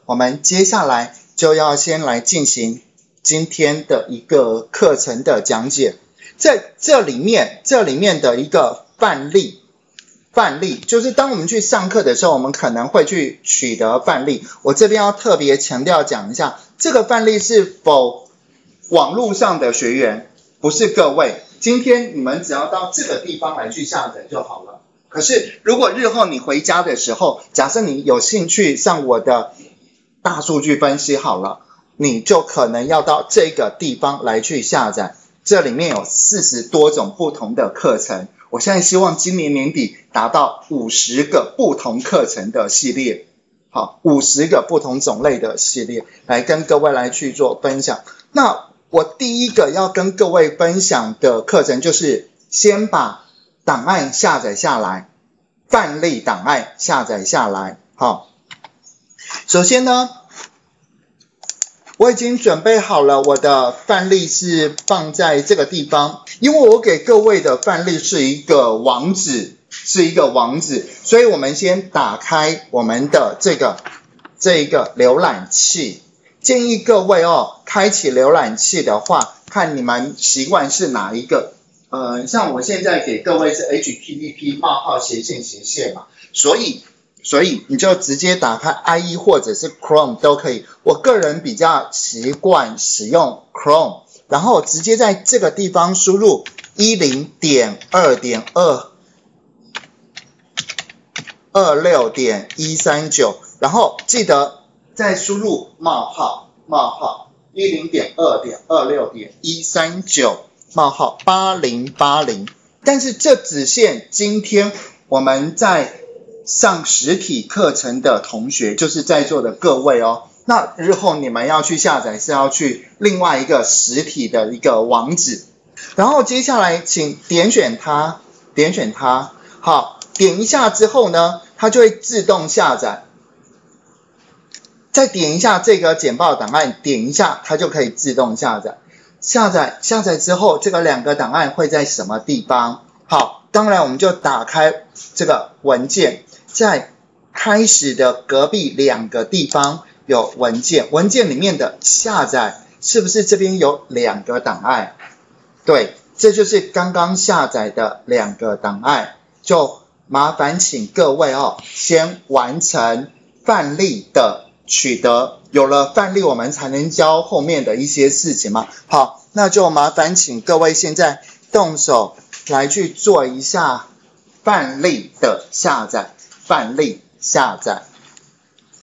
我们接下来就要先来进行今天的一个课程的讲解。在这里面的一个范例就是当我们去上课的时候，我们可能会去取得范例。我这边要特别强调讲一下，这个范例是否网络上的学员，不是各位。今天你们只要到这个地方来去下载就好了。可是如果日后你回家的时候，假设你有兴趣上我的大数据分析好了，你就可能要到这个地方来去下载。这里面有40多种不同的课程，我现在希望今年年底达到50个不同课程的系列，好，50个不同种类的系列来跟各位来去做分享。那我第一个要跟各位分享的课程就是先把档案下载下来，范例档案下载下来。好，首先呢，我已经准备好了，我的范例是放在这个地方，因为我给各位的范例是一个网址，所以我们先打开我们的这个浏览器。建议各位开启浏览器的话，看你们习惯是哪一个。像我现在给各位是 http:// 嘛，所以你就直接打开 IE 或者是 Chrome 都可以。我个人比较习惯使用 Chrome， 然后直接在这个地方输入 10.2.26.139， 然后记得再输入冒号 10.2.26.139 冒号8080。但是这只限今天我们在上实体课程的同学，就是在座的各位那日后你们要去下载是要去另外一个实体的一个网址，然后接下来请点选它，好，点一下之后呢，它就会自动下载。再点一下这个简报档案，点一下它就可以自动下载。下载之后，这个2个档案会在什么地方？好，当然我们就打开这个文件，在开始的隔壁2个地方有文件里面的下载，是不是这边有2个档案？对，这就是刚刚下载的2个档案，就麻烦请各位先完成范例的取得，有了范例我们才能教后面的一些事情嘛。好，那就麻烦请各位现在动手来去做一下范例的下载，